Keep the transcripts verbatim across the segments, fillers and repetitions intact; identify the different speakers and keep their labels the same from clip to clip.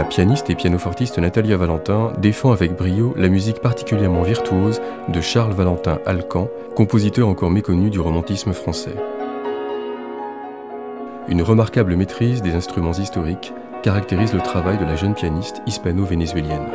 Speaker 1: pianiste et pianofortiste Natalia Valentin défend avec brio la musique particulièrement virtuose de Charles Valentin Alcan, compositeur encore méconnu du romantisme français. Une remarquable maîtrise des instruments historiques caractérise le travail de la jeune pianiste hispano-vénézuélienne.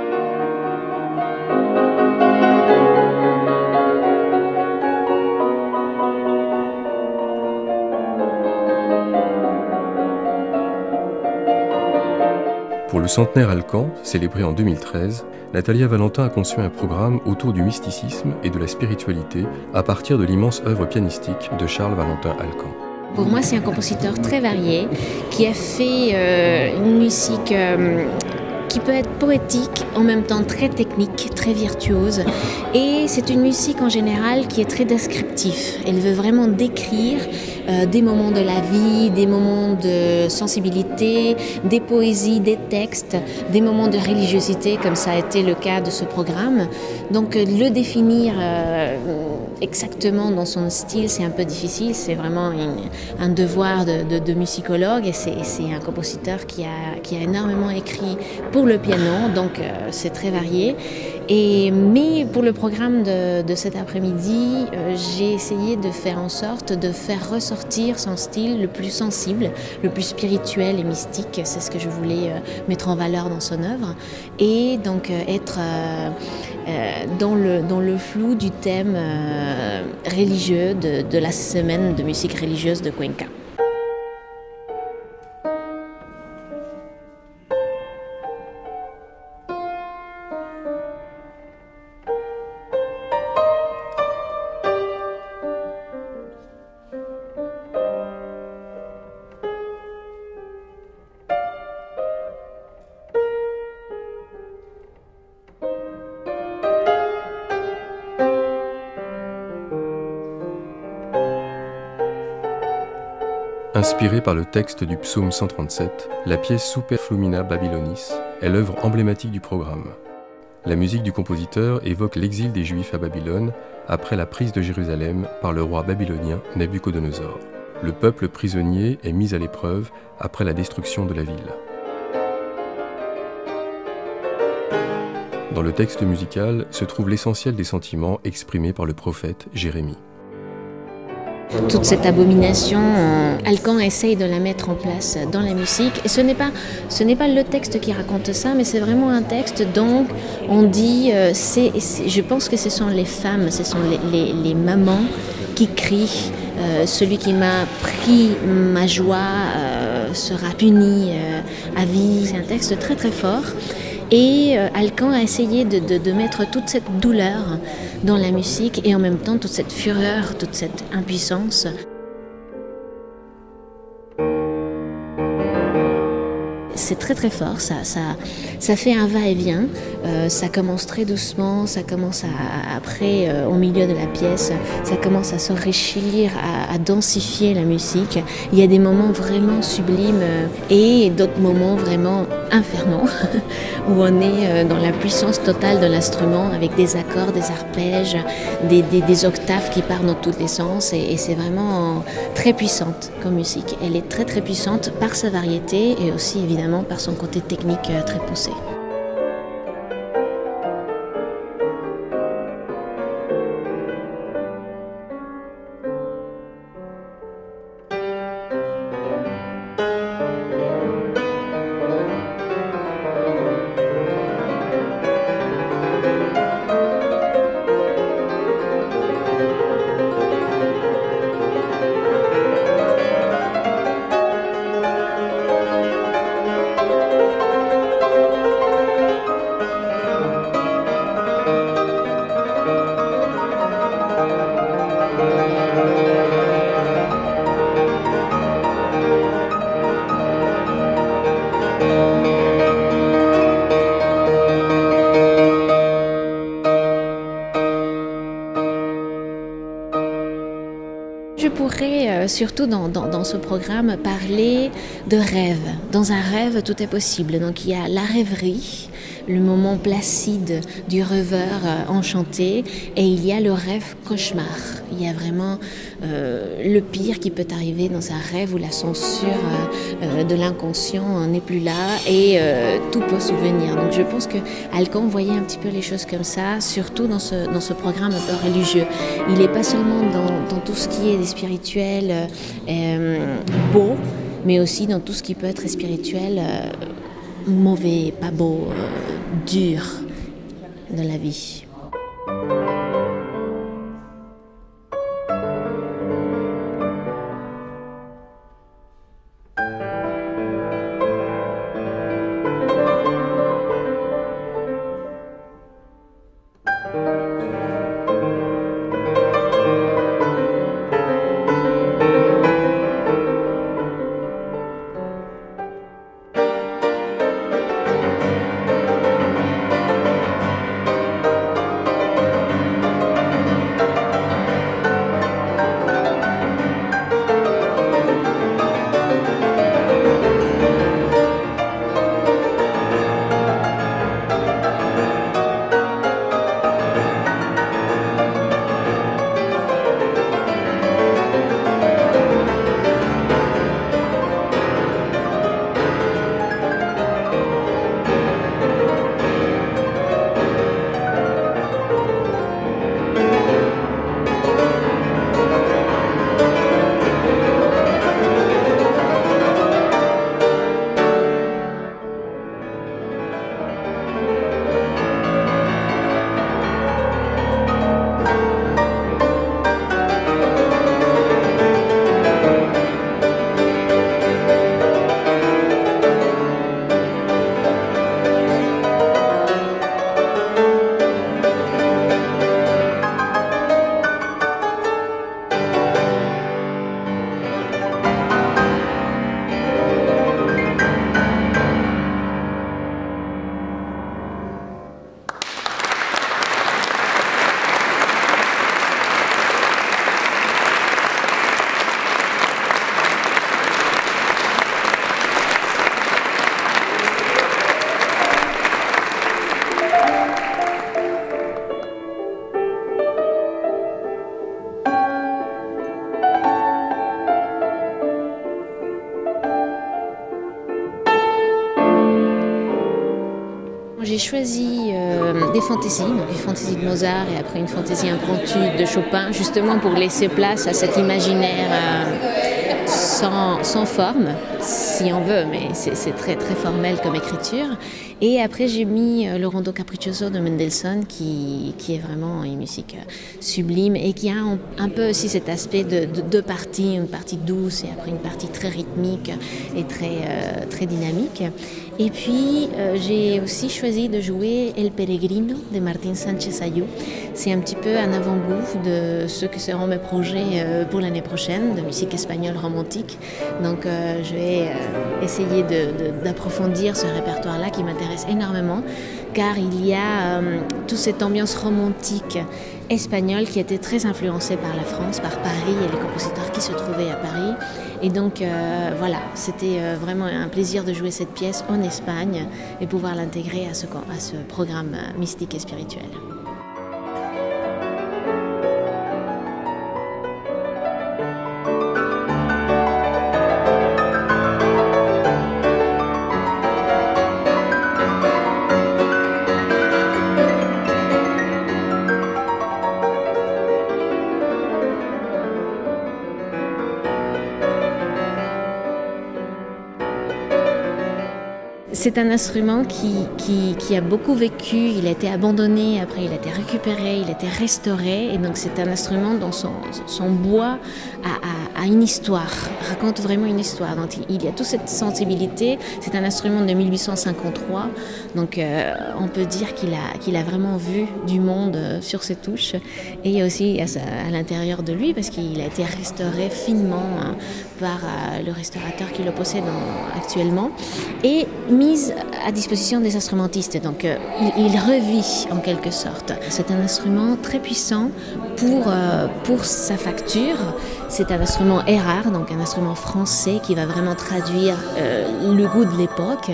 Speaker 1: Pour le centenaire Alcan, célébré en deux mille treize, Natalia Valentin a conçu un programme autour du mysticisme et de la spiritualité à partir de l'immense œuvre pianistique de Charles Valentin Alcan.
Speaker 2: Pour moi, c'est un compositeur très varié qui a fait euh, une musique euh, qui peut être poétique, en même temps très technique, très virtuose. Et c'est une musique en général qui est très descriptive. Elle veut vraiment décrire euh, des moments de la vie, des moments de sensibilité, des poésies, des textes, des moments de religiosité, comme ça a été le cas de ce programme. Donc le définir euh, exactement dans son style, c'est un peu difficile. C'est vraiment une, un devoir de, de, de musicologue, et c'est un compositeur qui a, qui a énormément écrit pour le piano, donc euh, c'est très varié. Et, mais pour le programme de, de cet après-midi, euh, j'ai essayé de faire en sorte de faire ressortir son style le plus sensible, le plus spirituel et mystique. C'est ce que je voulais euh, mettre en valeur dans son œuvre. Et donc euh, être euh, euh, dans, le, dans le flou du thème euh, religieux de, de la semaine de musique religieuse de Cuenca.
Speaker 1: Inspirée par le texte du psaume cent trente-sept, la pièce Super Flumina Babylonis est l'œuvre emblématique du programme. La musique du compositeur évoque l'exil des Juifs à Babylone après la prise de Jérusalem par le roi babylonien Nabuchodonosor. Le peuple prisonnier est mis à l'épreuve après la destruction de la ville. Dans le texte musical se trouve l'essentiel des sentiments exprimés par le prophète Jérémie.
Speaker 2: Toute cette abomination, euh, Alcan essaye de la mettre en place dans la musique. Et ce n'est pas, ce n'est pas le texte qui raconte ça, mais c'est vraiment un texte dont on dit, euh, c'est, je pense que ce sont les femmes, ce sont les, les, les mamans qui crient. Euh, celui qui m'a pris ma joie euh, sera puni euh, à vie. C'est un texte très très fort. Et euh, Alcan a essayé de, de, de mettre toute cette douleur dans la musique et en même temps toute cette fureur, toute cette impuissance. C'est très très fort, ça, ça, ça fait un va-et-vient, euh, ça commence très doucement, ça commence à, après, euh, au milieu de la pièce, ça commence à s'enrichir, à, à densifier la musique. Il y a des moments vraiment sublimes euh, et d'autres moments vraiment infernaux, où on est euh, dans la puissance totale de l'instrument avec des accords, des arpèges, des, des, des octaves qui partent dans tous les sens, et, et c'est vraiment très puissante comme musique. Elle est très très puissante par sa variété et aussi évidemment par son côté technique très poussé. Je pourrais, euh, surtout dans, dans, dans ce programme, parler de rêve. Dans un rêve, tout est possible. Donc il y a la rêverie, le moment placide du rêveur euh, enchanté, et il y a le rêve cauchemar. Il y a vraiment euh, le pire qui peut arriver dans un rêve où la censure euh, de l'inconscient n'est plus là et euh, tout peut souvenir. Donc je pense que Alkan voyait un petit peu les choses comme ça, surtout dans ce, dans ce programme un peu religieux. Il n'est pas seulement dans, dans tout ce qui est des spirituels euh, beaux, mais aussi dans tout ce qui peut être spirituel euh, mauvais, pas beau, euh, dur de la vie. J'ai choisi euh, des fantaisies, donc une fantaisie de Mozart et après une fantaisie impromptue de Chopin, justement pour laisser place à cet imaginaire euh, sans, sans forme, si on veut, mais c'est très, très formel comme écriture. Et après j'ai mis euh, le Rondo Capriccioso de Mendelssohn qui, qui est vraiment une musique sublime et qui a un, un peu aussi cet aspect de, de deux parties, une partie douce et après une partie très rythmique et très, euh, très dynamique. Et puis euh, j'ai aussi choisi de jouer El Peregrino de Martín Sánchez Ayú. C'est un petit peu un avant-goût de ce que seront mes projets euh, pour l'année prochaine, de musique espagnole romantique. Donc euh, je vais euh, essayer d'approfondir ce répertoire-là qui m'intéresse énormément, car il y a euh, toute cette ambiance romantique espagnole qui était très influencée par la France, par Paris et les compositeurs qui se trouvaient à Paris. Et donc euh, voilà, c'était euh, vraiment un plaisir de jouer cette pièce en Espagne et pouvoir l'intégrer à ce, à ce programme mystique et spirituel. C'est un instrument qui, qui, qui a beaucoup vécu, il a été abandonné, après il a été récupéré, il a été restauré, et donc c'est un instrument dont son, son bois a, a, a une histoire, raconte vraiment une histoire. Donc il y a toute cette sensibilité, c'est un instrument de mille huit cent cinquante-trois, donc euh, on peut dire qu'il a, qu'il a vraiment vu du monde sur ses touches, et aussi à, à l'intérieur de lui, parce qu'il a été restauré finement hein, par euh, le restaurateur qui le possède en, actuellement, et mis à disposition des instrumentistes, donc euh, il, il revit en quelque sorte. C'est un instrument très puissant pour, euh, pour sa facture. C'est un instrument rare, donc un instrument français qui va vraiment traduire euh, le goût de l'époque.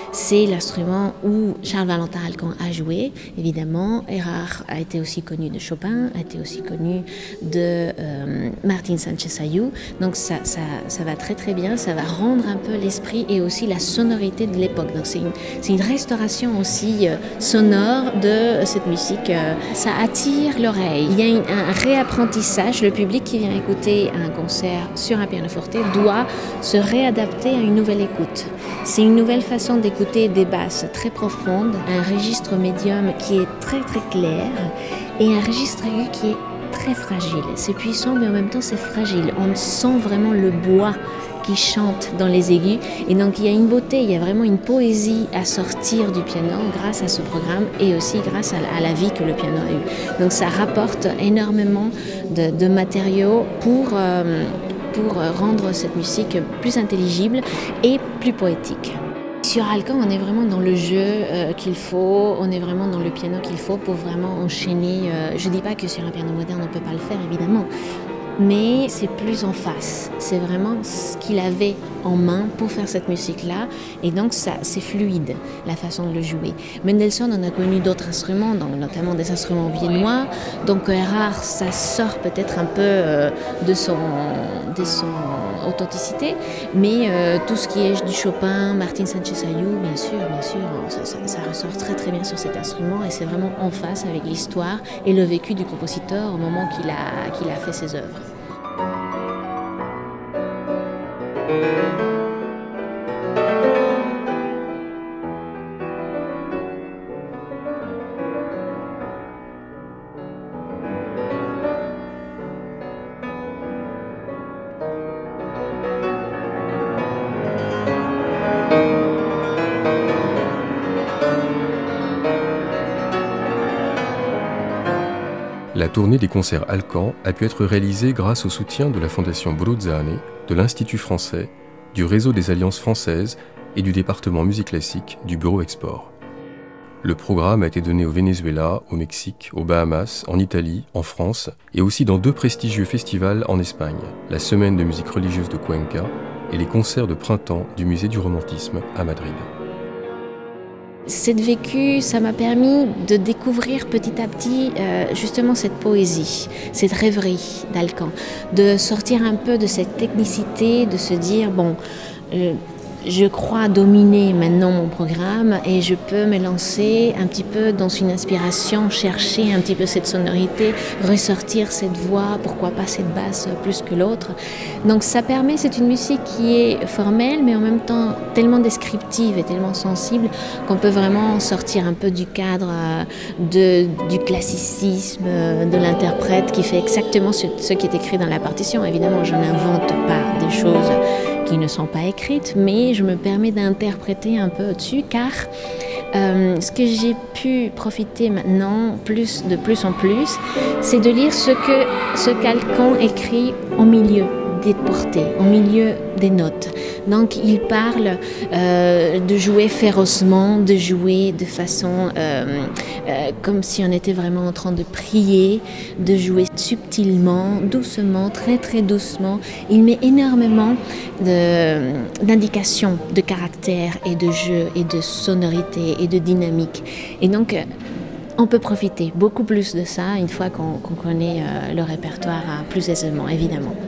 Speaker 2: c'est l'instrument où Charles Valentin Alcan a joué, évidemment. Erard a été aussi connu de Chopin, a été aussi connu de euh, Martín Sánchez Ayú. Donc ça, ça, ça va très très bien, ça va rendre un peu l'esprit et aussi la sonorité de l'époque. Donc c'est une, c'est une restauration aussi euh, sonore de cette musique. Euh, ça attire l'oreille. Il y a une, un réapprentissage. Le public qui vient écouter un concert sur un pianoforte doit se réadapter à une nouvelle écoute. C'est une nouvelle façon d'écouter des basses très profondes, un registre médium qui est très très clair et un registre aigu qui est très fragile. C'est puissant mais en même temps c'est fragile. On sent vraiment le bois qui chante dans les aigus et donc il y a une beauté, il y a vraiment une poésie à sortir du piano grâce à ce programme et aussi grâce à la, à la vie que le piano a eue. Donc ça rapporte énormément de, de matériaux pour, euh, pour rendre cette musique plus intelligible et plus poétique. Sur Alcan, on est vraiment dans le jeu euh, qu'il faut, on est vraiment dans le piano qu'il faut pour vraiment enchaîner. Euh, je ne dis pas que sur un piano moderne on ne peut pas le faire, évidemment, mais c'est plus en face. C'est vraiment ce qu'il avait en main pour faire cette musique-là, et donc ça, c'est fluide, la façon de le jouer. Mendelssohn, on a connu d'autres instruments, donc notamment des instruments viennois, donc Erard, ça sort peut-être un peu euh, de, son, de son authenticité, mais euh, tout ce qui est du Chopin, Martín Sánchez Ayú, bien sûr, bien sûr, ça, ça, ça ressort très très bien sur cet instrument, et c'est vraiment en face avec l'histoire et le vécu du compositeur au moment qu'il a, qu'il a fait ses œuvres.
Speaker 1: La tournée des concerts Alcan a pu être réalisée grâce au soutien de la Fondation Bruzzane, de l'Institut français, du Réseau des Alliances françaises et du département musique classique du Bureau Export. Le programme a été donné au Venezuela, au Mexique, aux Bahamas, en Italie, en France et aussi dans deux prestigieux festivals en Espagne, la Semaine de musique religieuse de Cuenca et les concerts de printemps du Musée du Romantisme à Madrid.
Speaker 2: Cette vécu, ça m'a permis de découvrir petit à petit euh, justement cette poésie, cette rêverie d'Alcan, de sortir un peu de cette technicité, de se dire bon, euh, je crois dominer maintenant mon programme et je peux me lancer un petit peu dans une inspiration, chercher un petit peu cette sonorité, ressortir cette voix, pourquoi pas cette basse plus que l'autre. Donc ça permet, c'est une musique qui est formelle mais en même temps tellement descriptive et tellement sensible qu'on peut vraiment sortir un peu du cadre de, du classicisme de l'interprète qui fait exactement ce, ce qui est écrit dans la partition. Évidemment, je n'invente pas des choses qui ne sont pas écrites, mais je me permets d'interpréter un peu au-dessus car euh, ce que j'ai pu profiter maintenant plus, de plus en plus, c'est de lire ce que ce qu'Alcan écrit au milieu des portées, au milieu des notes. Donc il parle euh, de jouer férocement, de jouer de façon euh, euh, comme si on était vraiment en train de prier, de jouer subtilement, doucement, très très doucement. Il met énormément d'indications de, de caractère et de jeu et de sonorité et de dynamique. Et donc on peut profiter beaucoup plus de ça une fois qu'on qu'on connaît euh, le répertoire plus aisément, évidemment.